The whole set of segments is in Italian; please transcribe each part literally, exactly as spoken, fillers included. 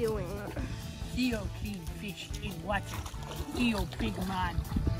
doing? Theo clean fish in water. Theo big man.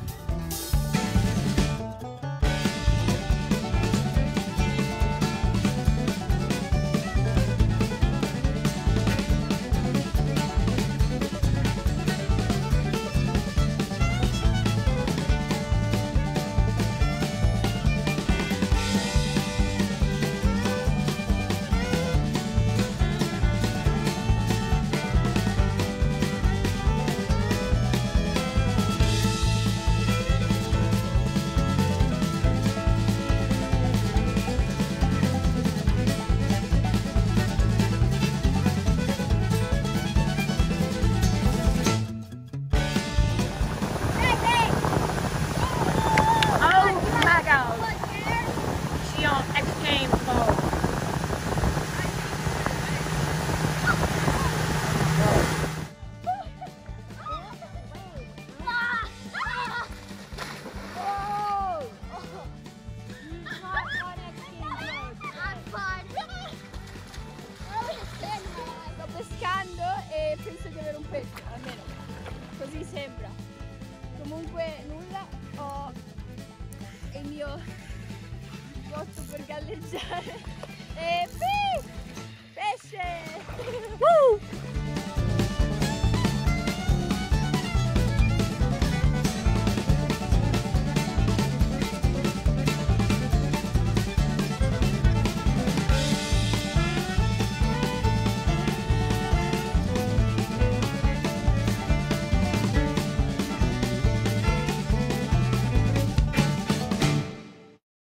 E penso di avere un pesce, almeno così sembra. Comunque nulla, ho il mio botto per galleggiare e pesce! Woo!